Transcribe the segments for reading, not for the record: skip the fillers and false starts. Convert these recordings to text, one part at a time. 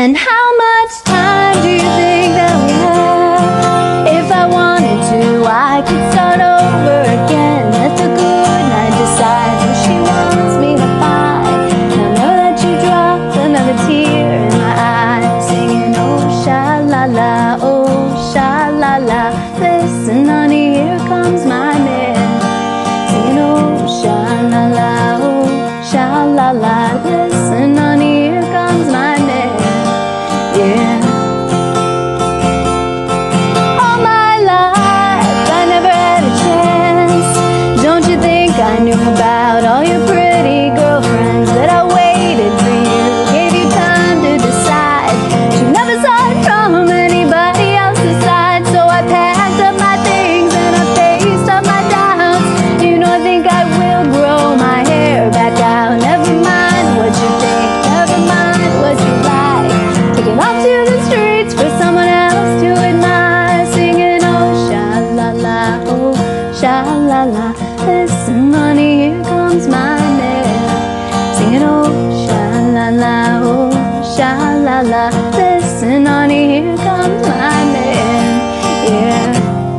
And how much time do you think that we have? If I wanted to, I could start over again. Let the good night decide who she wants me to find. Now know that you dropped another tear in my eye, singing oh sha-la-la, oh sha-la-la. Listen honey, here comes my man, singing oh sha-la-la, oh sha-la-la. Listen honey, here comes my man. Yeah. All my life I never had a chance. Don't you think I knew about all your pretty girlfriends? That I waited for you, gave you time to decide. You never saw it from anybody else's side. So I packed up my things and I faced up my doubts. You know I think I will grow my hair back out. Never mind what you think, never mind what you like. Taking off to the streets for someone else to admire, singing oh sha-la-la, oh sha-la-la. Listen honey, here comes my man, singing oh sha-la-la, oh sha-la-la. Listen honey, here comes my man. Yeah.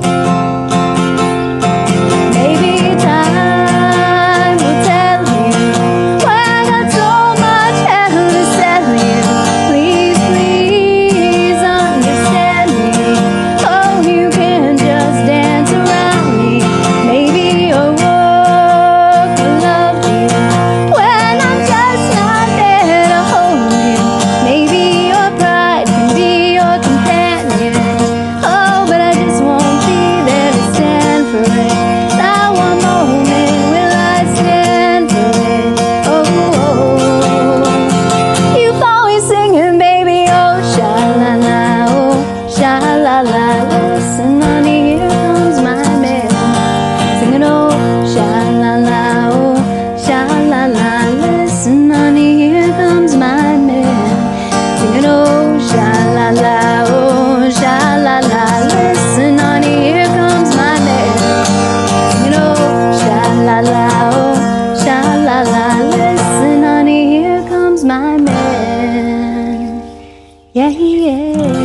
Maybe time will tell you when I got so much hell to sell you. Please, please understand me. Oh, you can't just dance around me. Maybe your work will love you when I'm just not there to hold you. Maybe your pride can be your companion. Oh, but I just won't be there to stand for it. Not one moment will I stand for it. Oh, oh, oh. You've always singing, baby, oh sha-la-la, oh sha-la-la. Listen honey, here comes my man, singing oh sha-la-la, oh sha-la-la. Listen honey, here comes my man, singing oh sha-la-la, oh sha-la-la. Listen honey, here comes my man, singing oh sha-la-la, oh sha-la-la. Listen honey, here comes my man. Yeah, yeah.